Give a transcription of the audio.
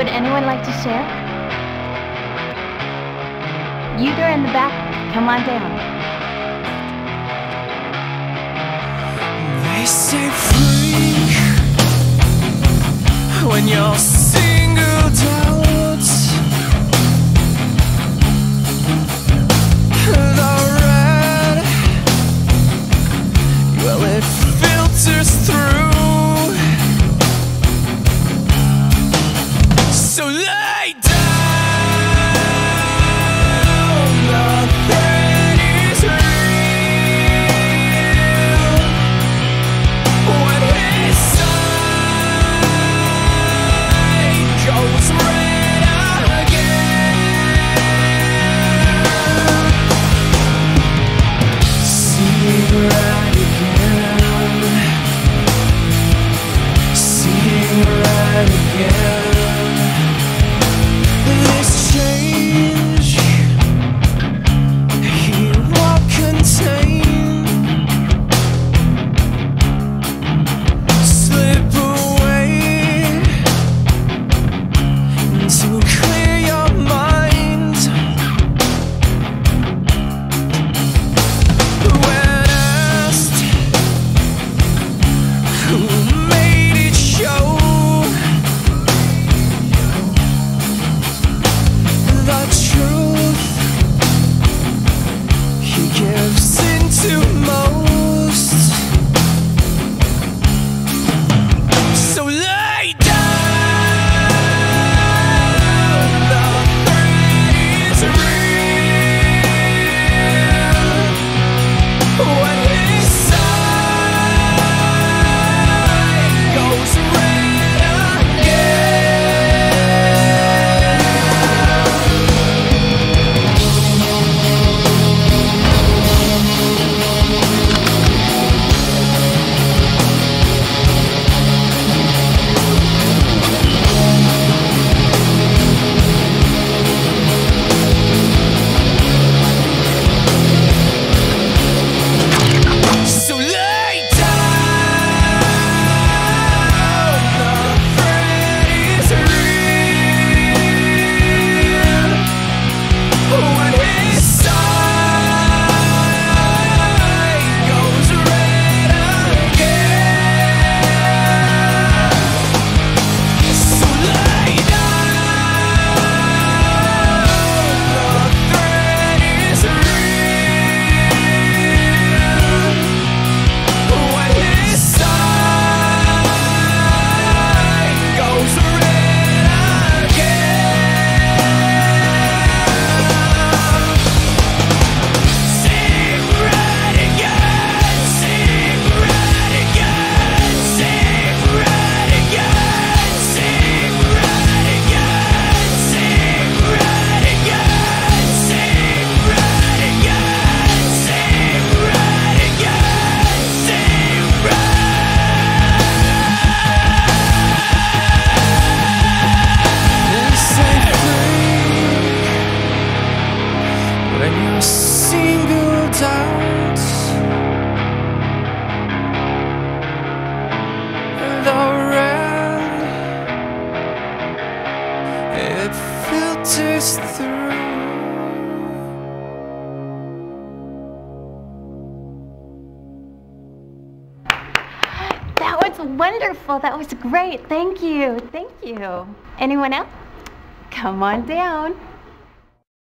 Would anyone like to share? You there in the back, come on down. They say freak when you're singled out. The red, well, it filters through. So lay down, the threat is real. When his side goes red again, seeing red again, seeing red again. This change he won't contain. Slip away to clear your mind. When asked who made it show, the truth he gives into most. So lay down, the threat is real. When his side goes red again. So lay down, the threat is real. When his side goes red again. So lay down, the threat is real. When his side goes red again. Sing red again, sing red again, sing red again, sing red again, sing red again, sing red again, sing red again, sing red. Say freak when you're singled out. The red, it filters through. That was wonderful. That was great. Thank you. Thank you. Anyone else? Come on down.